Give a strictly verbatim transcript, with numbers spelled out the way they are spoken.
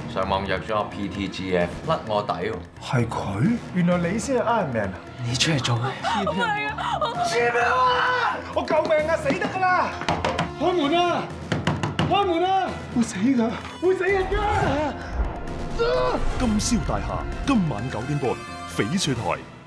上網約咗個 P T G F， 甩我底喎。 係佢？原來你先係 Iron Man 啊！ 你出嚟做咩？ 黐咩啊！我救命啊！死得㗎啦！開門啊！開門啊！會死㗎！會死人㗎！ 金宵大廈今晚九點半，翡翠台。